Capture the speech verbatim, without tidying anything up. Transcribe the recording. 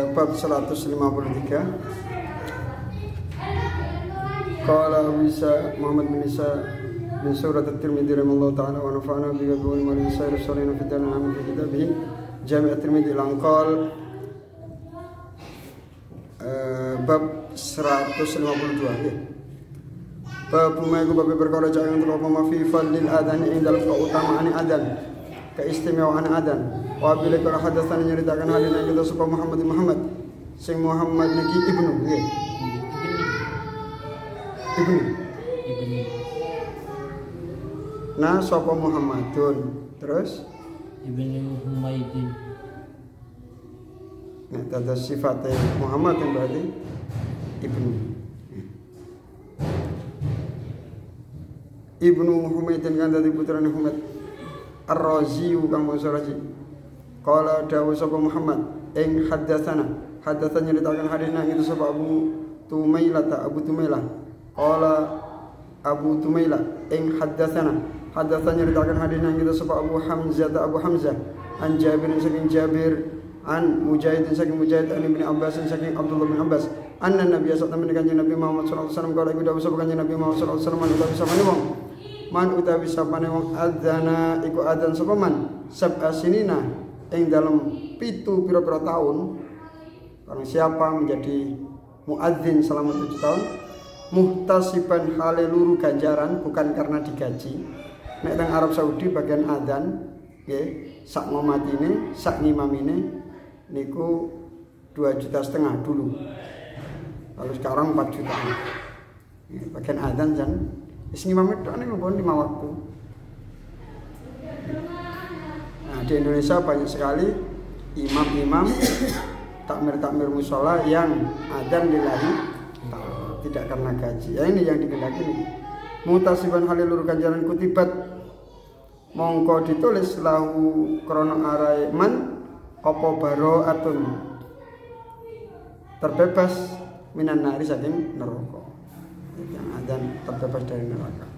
bab seratus lima puluh tiga. Qala bisa Muhammad bin Isa bin surat at-Tirmidzi rahimahullah ta'ala wa nafa'ana bi qawli man yasir salina fi dana amin fi kitabih Jami' at-Tirmidzi langkol uh, bab seratus lima puluh dua ya. Bab maiku bab perkara jangan terlalu mafi fadlil adzan ing dalam keutamaan adzan, keistimewaan adzan. Wa bila kala hadatsan nyeritakan hadis yang kita supaya Muhammad Muhammad sing Muhammad niki ibnu nggih. Ibnu. Ibnu. Nah, sapa Muhammadun. Terus Ibnu Humaydin. Nah, tanda sifatnya Muhammad yang berarti ibnu. Ibnu Humaydin kan dari putrane Humayd Ar-Razi kang bangsa Razi. Qala dawu sapa Muhammad ing hadatsana hadatsan nyeritakan hadisna itu sapa Abu Tumailah ta Abu Tumailah. Qala Abu Tumailah ing hadatsana hadatsan nyeritakan hadisna itu sapa Abu Hamzah ta Abu Hamzah an Jabir saking Jabir an Mujahid saking Mujahid an Ibnu Abbas saking Abdullah bin Abbas anna Nabi sallallahu alaihi wasallam Nabi Muhammad sallallahu alaihi wasallam qala iku dawu sapa kanjeng Nabi Muhammad sallallahu alaihi wasallam utawi sapane wong man utawi sapane wong adzana iku adzan sapa man sab'a sinina ing dalam pitu pira-pira tahun. Orang siapa menjadi muadzin selama tujuh tahun muhtasiban hale luru ganjaran bukan karena digaji. Nek teng Arab Saudi bagian adzan nggih sak ngomatine sak ngimamine niku dua juta setengah dulu. Lalu sekarang empat juta. Bagian adzan jan wis ngimame tok ning lima waktu. Nah, di Indonesia banyak sekali imam-imam takmir-takmir musola yang adzan lillahi tidak karena gaji. Ya ini yang dikehendaki nih. Mutasiban halilur ganjaran kutibat mongko ditulis lahu krana arai man apa baro'atun terbebas minan nari saking neraka. Yang adzan terbebas dari neraka.